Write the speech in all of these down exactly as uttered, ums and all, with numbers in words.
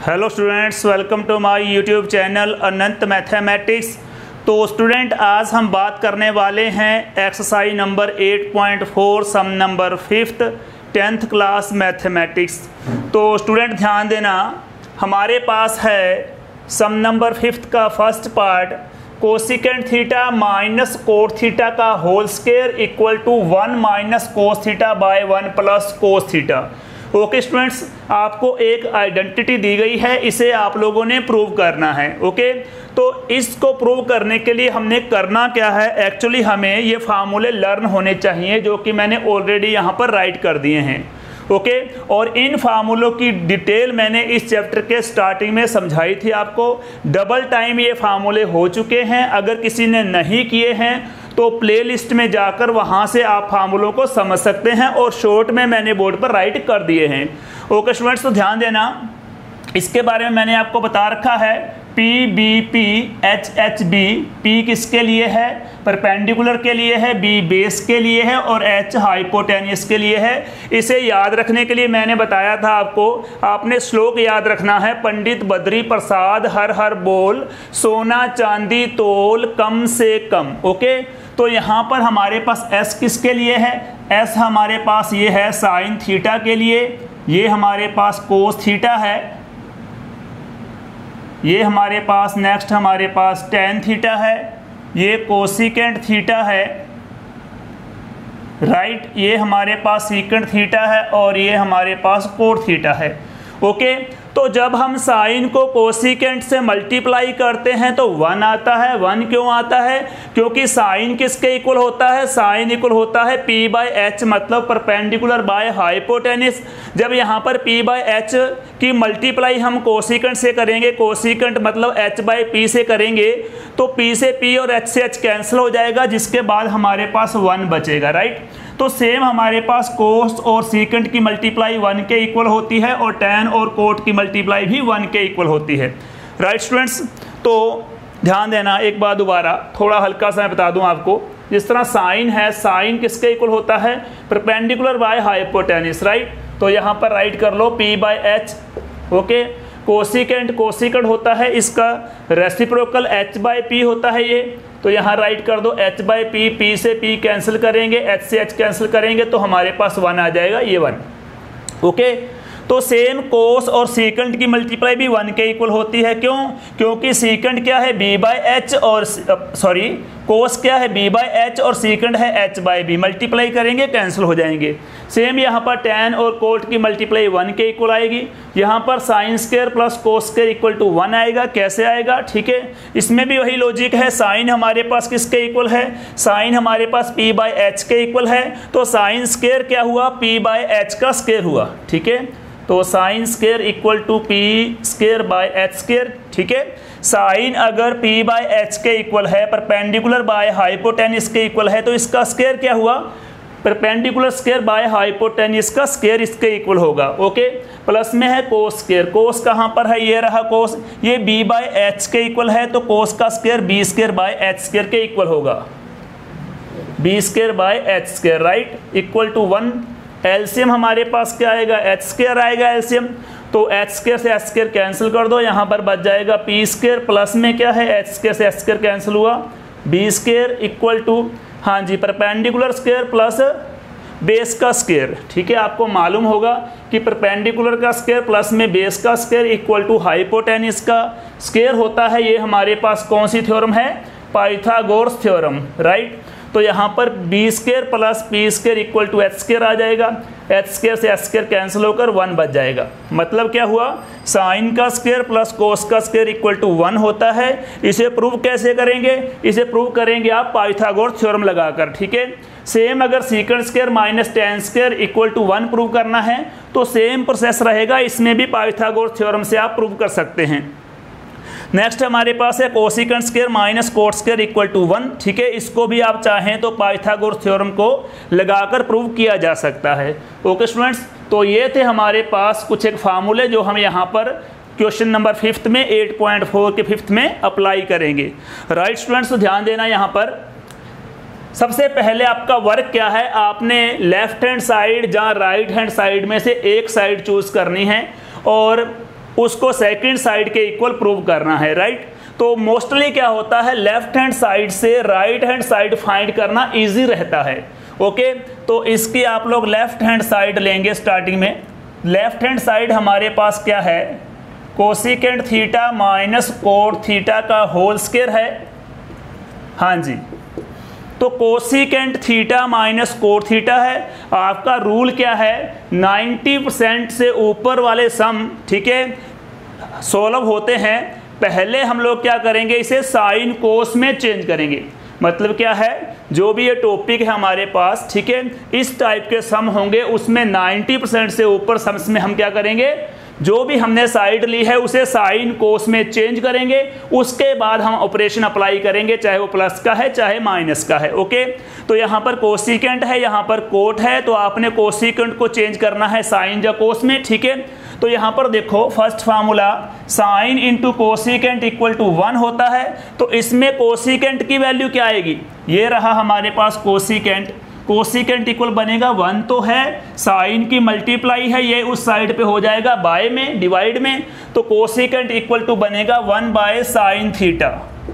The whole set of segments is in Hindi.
Hello students, welcome to my YouTube channel Anant mathematics. तो स्टूडेंट, आज हम बात करने वाले हैं exercise number eight point four sum number fifth tenth class mathematics. तो स्टूडेंट ध्यान देना, हमारे पास है सम नंबर फिफ्थ का first part, cosecant theta minus cot theta का whole square equal to one minus cos theta by one plus cos theta. Okay students, आपको एक आइडेंटिटी दी गई है, इसे आप लोगों ने प्रूव करना है। ओके, तो इसको प्रूव करने के लिए हमने करना क्या है, एक्चुअली हमें ये फार्मूले लर्न होने चाहिए जो कि मैंने ऑलरेडी यहाँ पर राइट कर दिए हैं। ओके, और इन फार्मूलों की डिटेल मैंने इस चैप्टर के स्टार्टिंग में समझाई थी आपको। डबल टाइम ये फार्मूले हो चुके हैं, अगर किसी ने नहीं किए हैं तो प्लेलिस्ट में जाकर वहां से आप फार्मूलों को समझ सकते हैं, और शॉर्ट में मैंने बोर्ड पर राइट कर दिए हैं। ओके स्टूडेंट्स, तो ध्यान देना, इसके बारे में मैंने आपको बता रखा है P B P H H B. P किसके लिए है, परपेंडिकुलर के लिए है, बी बेस के लिए है और एच हाइपोटेन्यूस के लिए है। इसे याद रखने के लिए मैंने बताया था आपको, आपने श्लोक याद रखना है, पंडित बद्री प्रसाद हर हर बोल, सोना चांदी तोल कम से कम। ओके, तो यहाँ पर हमारे पास एस किसके लिए है, एस हमारे पास ये है साइन थीटा के लिए, ये हमारे पास कोस थीटा है, ये हमारे पास नेक्स्ट हमारे पास टेन थीटा है, ये कोसिकेंट थीटा है, राइट, ये हमारे पास सीकेंट थीटा है और ये हमारे पास कोट थीटा है। ओके, तो जब हम साइन को कोसिकेंट से मल्टीप्लाई करते हैं तो वन आता है। वन क्यों आता है, क्योंकि साइन किसके इक्वल होता है, साइन इक्वल होता है पी बाय एच, मतलब परपेंडिकुलर बाय हाइपोटेन्यूस। जब यहाँ पर पी बाय एच की मल्टीप्लाई हम कोसिकेंट से करेंगे, कोसिकेंट मतलब एच बाय पी से करेंगे, तो पी से पी और एच से एच कैंसिल हो जाएगा, जिसके बाद हमारे पास वन बचेगा। राइट, तो सेम हमारे पास कोस और सीकेंट की मल्टीप्लाई वन के इक्वल होती है और टेन और कोट की मल्टीप्लाई भी वन के इक्वल होती है। राइट स्टूडेंट्स, तो ध्यान देना, एक बार दोबारा थोड़ा हल्का सा मैं बता दूं आपको। जिस तरह साइन है, साइन किसके इक्वल होता है, परपेंडिकुलर बाय हाइपोटेन्यूस। राइट, तो यहाँ पर राइट कर लो P by H. Okay, cosecant cosecant होता है इसका रेसिप्रोकल एच बाय पी होता है ये, तो यहाँ राइट कर दो एच बाय पी, पी से पी कैंसिल करेंगे, एच से एच कैंसिल करेंगे तो हमारे पास वन आ जाएगा, ये वन। ओके, तो सेम कोस और सीकेंट की मल्टीप्लाई भी वन के इक्वल होती है। क्यों, क्योंकि सीकेंट क्या है बी बाय एच और सॉरी कोस क्या है बी बाय एच और सीकेंट है एच बाय बी, मल्टीप्लाई करेंगे कैंसिल हो जाएंगे। सेम यहाँ पर टेन और कोट की मल्टीप्लाई वन के इक्वल आएगी, यहाँ पर sine square plus cos square equal to one आएगा। कैसे आएगा, ठीक है, इसमें भी वही लॉजिक है, साइन हमारे पास किसके इक्वल है, साइन हमारे पास पी बाय एच के इक्वल है, तो साइन स्क्वायर क्या हुआ, पी बाय एच का स्क्वायर हुआ। ठीक है, तो sine square equal to P square by H square. ठीक है, साइन अगर पी बाय एच के इक्वल है, परपेंडिकुलर बाय हाइपोटेन्यूस के इक्वल है, तो इसका स्क्वायर क्या हुआ, परपेंडिकुलर स्क्वायर बाय हाइपोटेन्यूस का स्क्वायर इसके इक्वल होगा। ओके, प्लस में है कोस स्क्वायर, कोस कहाँ पर है, ये रहा कोस, ये बी बाय एच के इक्वल है, तो कोस का square B square by H square के इक्वल होगा, B square by H square. Right, equal to one. LCM हमारे पास क्या आएगा, एच स्क्वायर आएगा एलसीएम, तो एच स्क्वायर से एच स्क्वायर कैंसिल कर दो, यहाँ पर बच जाएगा पी स्क्वायर, प्लस में क्या है एच स्क्वायर से एच स्क्वायर कैंसिल हुआ, बी स्क्वायर इक्वल टू, हाँ जी, परपेंडिकुलर स्क्वायर प्लस बेस का स्क्वायर। ठीक है, आपको मालूम होगा कि परपेंडिकुलर का स्क्वायर प्लस में बेस का स्क्वायर इक्वल टू हाइपोटेन्यूस का स्क्वायर होता है। ये हमारे पास कौन सी थ्योरम है, पाइथागोरस थ्योरम। राइट, तो यहाँ पर B square plus P square equal to H square आ जाएगा, एच स्क्वायर से एच स्क्वायर कैंसिल होकर वन बच जाएगा। मतलब क्या हुआ, साइन का स्क्वायर प्लस कोस का स्क्वायर इक्वल टू वन होता है। इसे प्रूव कैसे करेंगे, इसे प्रूव करेंगे आप पाइथागोरस थ्योरम लगाकर। ठीक है, सेम अगर secant square minus tan square equal to one prove करना है तो सेम प्रोसेस रहेगा, इसमें भी पाइथागोरस थ्योरम से आप प्रूव कर सकते हैं। नेक्स्ट हमारे पास है cosecant square minus cot square equal to one. ठीक है, इसको भी आप चाहें तो पाइथागोरस थ्योरम को लगाकर प्रूव किया जा सकता है। ओके स्टूडेंट्स, तो ये थे हमारे पास कुछ एक फार्मूले जो हम यहाँ पर क्वेश्चन नंबर फिफ्थ में एट पॉइंट फोर के फिफ्थ में अप्लाई करेंगे। राइट स्टूडेंट्स, तो ध्यान देना, यहाँ पर सबसे पहले आपका वर्क क्या है, आपने लेफ्ट हैंड साइड या राइट हैंड साइड में से एक साइड चूज करनी है और उसको सेकंड साइड के इक्वल प्रूव करना है, राइट। तो मोस्टली क्या होता है, लेफ्ट हैंड साइड से राइट हैंड साइड फाइंड करना इजी रहता है। ओके, तो इसकी आप लोग लेफ्ट हैंड साइड लेंगे। स्टार्टिंग में लेफ्ट हैंड साइड हमारे पास क्या है, cosecant theta minus cot theta का होल स्क्वायर है। हाँ जी, तो cosecant theta minus cot theta है। आपका रूल क्या है, नब्बे परसेंट से ऊपर वाले सम, ठीक है, सोल्व होते हैं। पहले हम लोग क्या करेंगे, इसे साइन कोस में चेंज करेंगे। मतलब क्या है, जो भी ये टॉपिक है हमारे पास, ठीक है, इस टाइप के सम होंगे, उसमें नब्बे परसेंट से ऊपर सम्स में हम क्या करेंगे, जो भी हमने साइड ली है उसे साइन कोस में चेंज करेंगे। उसके बाद हम ऑपरेशन अप्लाई करेंगे, चाहे वो प्लस का है चाहे माइनस का है। ओके, तो यहाँ पर कोसिकेंट है, यहाँ पर कोट है, तो आपने कोसिकेंट को चेंज करना है साइन या कोस में, ठीक है। तो यहाँ पर देखो first formula sine into cosecant equal to one होता है। तो इसमें कोसिकेंट की वैल्यू क्या आएगी, ये रहा हमारे पास कोसिकेंट, कोसिकेंट इक्वल बनेगा वन तो है, साइन की मल्टीप्लाई है, ये उस साइड पे हो जाएगा बाय में, डिवाइड में। तो कोसिकेंट इक्वल टू बनेगा one by sine theta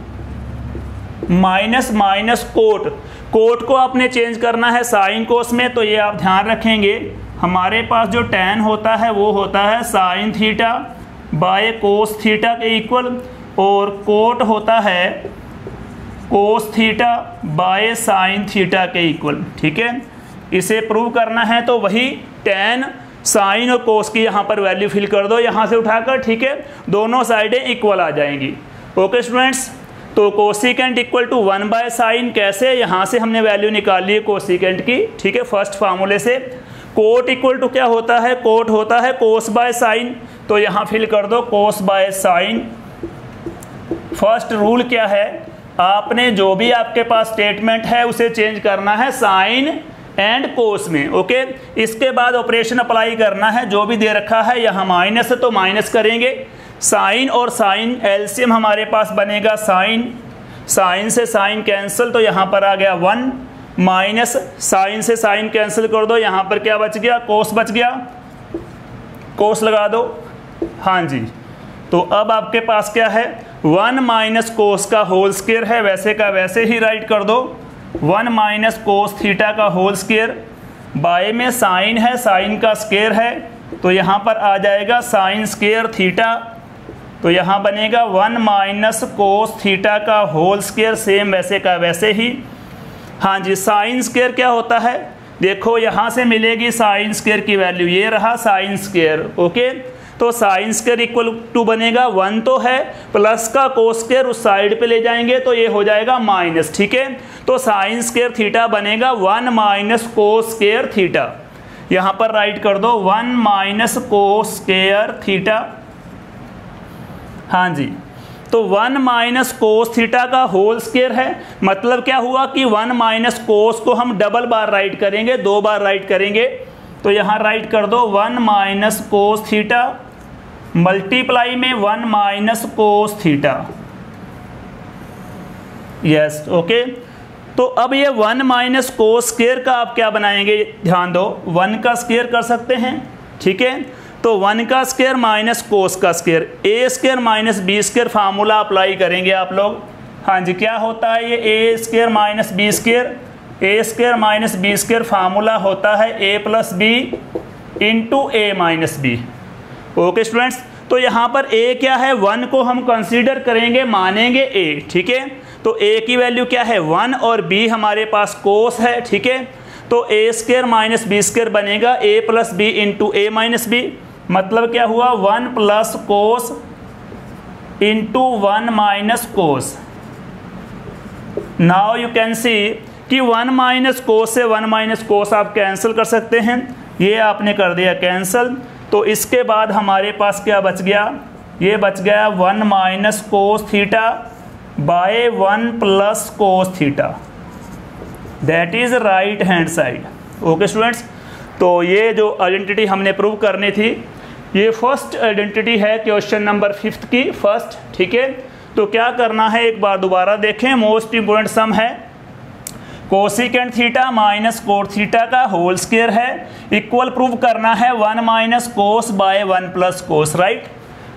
minus minus cot, cot को आपने चेंज करना है साइन कोस में। तो ये आप ध्यान रखेंगे, हमारे पास जो टैन होता है वो होता है sine theta by cos theta के इक्वल, और कोट होता है cos theta by sine theta के इक्वल, ठीक है। इसे प्रूव करना है तो वही टैन साइन और कोस की यहाँ पर वैल्यू फिल कर दो यहाँ से उठाकर, ठीक है, दोनों साइडें इक्वल आ जाएंगी। ओके स्टूडेंट्स, तो cosecant equal to one by sine कैसे, यहाँ से हमने वैल्यू निकाली है कोसिकेंट की, ठीक है, फर्स्ट फार्मूले से। कोट इक्वल टू क्या होता है, कोट होता है कोस बाय साइन, तो यहाँ फिल कर दो cos by sine. First rule क्या है, आपने जो भी आपके पास स्टेटमेंट है उसे चेंज करना है साइन एंड कोस में। ओके, इसके बाद ऑपरेशन अप्लाई करना है, जो भी दे रखा है, यहाँ माइनस है तो माइनस करेंगे, साइन और साइन एलसीएम हमारे पास बनेगा साइन, साइन से साइन कैंसिल, तो यहाँ पर आ गया वन, माइनस साइन से साइन कैंसिल कर दो, यहाँ पर क्या बच गया, कोस बच गया, कोस लगा दो। हाँ जी, तो अब आपके पास क्या है, वन माइनस कोस का होल स्क्वायर है, वैसे का वैसे ही राइट कर दो, वन माइनस कोस थीटा का होल स्क्वायर, बाय में साइन है, साइन का स्क्वायर है, तो यहाँ पर आ जाएगा साइन स्क्वायर थीटा, तो यहाँ बनेगा वन माइनस कोस थीटा का होल स्क्वायर, सेम वैसे का वैसे ही। हाँ जी, साइन स्क्वायर क्या होता है, देखो यहाँ से मिलेगी साइन स्क्वायर की वैल्यू, ये रहा साइन स्क्वायर। ओके, तो साइन स्क्वायर इक्वल टू बनेगा वन तो है, प्लस का कोस स्क्वायर उस साइड पे ले जाएंगे तो ये हो जाएगा माइनस, ठीक है। तो साइन स्क्वायर थीटा बनेगा one minus cos square theta, यहाँ पर राइट कर दो one minus cos square theta. हाँ जी, तो वन माइनस कोस थीटा का होल स्क्वायर है, मतलब क्या हुआ कि वन माइनस कोस को हम डबल बार राइट करेंगे, दो बार राइट करेंगे, तो यहाँ राइट कर दो one minus cos theta multiply में one minus cos theta. Yes, okay, तो अब ये वन माइनस कोस स्क्वायर का आप क्या बनाएंगे, ध्यान दो, वन का स्क्वायर कर सकते हैं, ठीक है। तो वन का स्क्वायर माइनस कोस का square, A square minus B square formula apply करेंगे आप लोग। हाँ जी, क्या होता है ये A square minus B square, A square minus B square formula होता है A plus B into A minus B. Okay students, तो यहाँ पर ए क्या है, वन को हम कंसीडर करेंगे, मानेंगे ए, ठीक है। तो ए की वैल्यू क्या है वन, और बी हमारे पास कोस है, ठीक है। तो A square minus B square बनेगा A plus B into A minus B, मतलब क्या हुआ one plus cos into one minus cos. Now you can see कि वन माइनस कोस से वन माइनस कोस आप कैंसिल कर सकते हैं, ये आपने कर दिया कैंसिल। तो इसके बाद हमारे पास क्या बच गया, ये बच गया one minus cos theta by one plus cos theta, that is right hand side. Okay students, तो ये जो आइडेंटिटी हमने प्रूव करनी थी, ये फर्स्ट आइडेंटिटी है क्वेश्चन नंबर फिफ्थ की फर्स्ट, ठीक है। तो क्या करना है, एक बार दोबारा देखें, मोस्ट इंपोर्टेंट सम है, cosecant theta minus cot theta का होल स्क्वायर है, इक्वल प्रूव करना है one minus cos by one plus cos, right.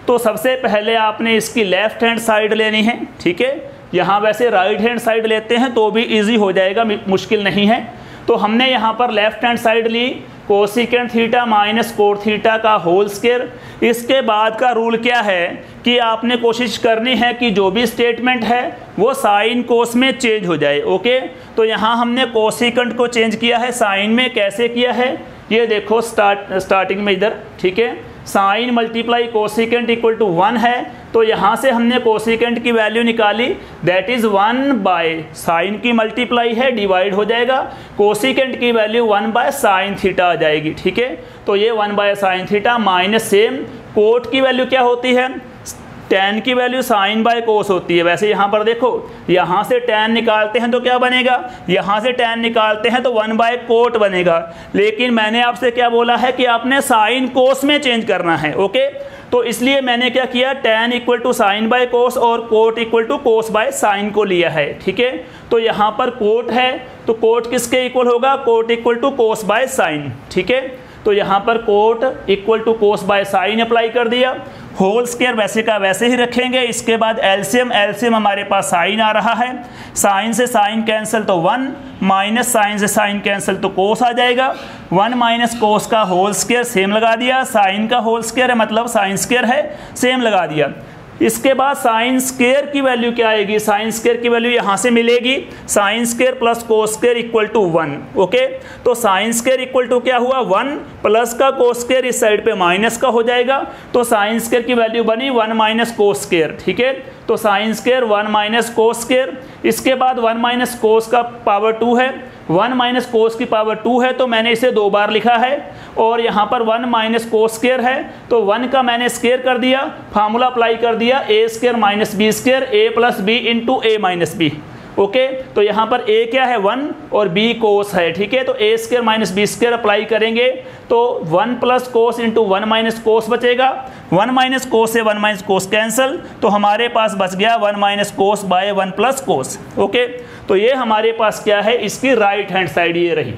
तो सबसे पहले आपने इसकी लेफ्ट हैंड साइड लेनी है, ठीक है। यहाँ वैसे राइट हैंड साइड लेते हैं तो भी इजी हो जाएगा, मुश्किल नहीं है। तो हमने यहाँ पर लेफ्ट हैंड साइड ली cosecant theta minus cot theta का होल स्क्वायर। इसके बाद का रूल क्या है कि आपने कोशिश करनी है कि जो भी स्टेटमेंट है वो साइन कोस में चेंज हो जाए, ओके। तो यहाँ हमने कोसिकेंट को चेंज किया है साइन में। कैसे किया है ये देखो, स्टार्ट स्टार्टिंग में इधर, ठीक है, sine multiply cosecant equal to one है। तो यहाँ से हमने कोसिकेंट की वैल्यू निकाली, that is one by sine की मल्टीप्लाई है, डिवाइड हो जाएगा, कोसिकेंट की value one by sine theta आ जाएगी, ठीक है। तो ये one by sine theta minus same cot की वैल्यू क्या होती है, टेन की वैल्यू साइन बाय कोस होती है। वैसे यहाँ पर देखो, यहाँ से टेन निकालते हैं तो क्या बनेगा, यहाँ से टेन निकालते हैं तो वन बाय कोट बनेगा। लेकिन मैंने आपसे क्या बोला है कि आपने साइन कोस में चेंज करना है, ओके। तो इसलिए मैंने क्या किया, tan equal to sine by cos और cot equal to cos by sine को लिया है, ठीक है। तो यहाँ पर कोट है तो कोट किसके इक्वल होगा, cot equal to cos by sine, ठीक है। तो यहाँ पर cot equal to cos by sine apply कर दिया। होल स्क्वायर वैसे का वैसे ही रखेंगे। इसके बाद एलसीएम, एलसीएम हमारे पास साइन आ रहा है, साइन से साइन कैंसिल तो वन, माइनस साइन से साइन कैंसिल तो कोस आ जाएगा। वन माइनस कोस का होल स्क्वायर सेम लगा दिया, साइन का होल स्क्वायर है मतलब साइन स्क्वायर है, सेम लगा दिया। इसके बाद साइन स्क्वायर की वैल्यू क्या आएगी, साइन स्क्वायर की वैल्यू यहाँ से मिलेगी, sine square plus cos square equal to one, okay. तो साइन स्क्वायर इक्वल टू क्या हुआ, वन, प्लस का कोस स्क्वायर इस साइड पे माइनस का हो जाएगा। तो साइन स्क्वायर की वैल्यू बनी वन माइनस कोस स्क्वायर, ठीक है। तो sine square one minus cos square. इसके बाद वन माइनस कोस का पावर टू है, वन माइनस कोस की पावर टू है तो मैंने इसे दो बार लिखा है। और यहाँ पर वन माइनस कोस स्क्वायर है तो वन का मैंने स्क्वायर कर दिया, फार्मूला अप्लाई कर दिया, A square minus B square, A plus B into A minus B, okay. तो यहाँ पर ए क्या है, वन, और बी कोस है, ठीक है। तो A square minus B square apply करेंगे तो one plus cos into one minus cos बचेगा, वन माइनस कोस से वन माइनस कोस कैंसिल, तो हमारे पास बच गया one minus cos by one plus cos, okay. तो ये हमारे पास क्या है, इसकी राइट हैंड साइड ये रही,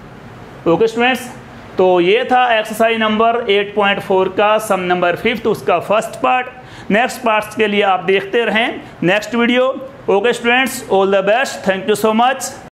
ओके स्टूडेंट्स। तो ये था exercise number eight point four का सम नंबर फिफ्थ, उसका फर्स्ट पार्ट। नेक्स्ट पार्ट्स के लिए आप देखते रहें next video, okay students, all the best, thank you so much.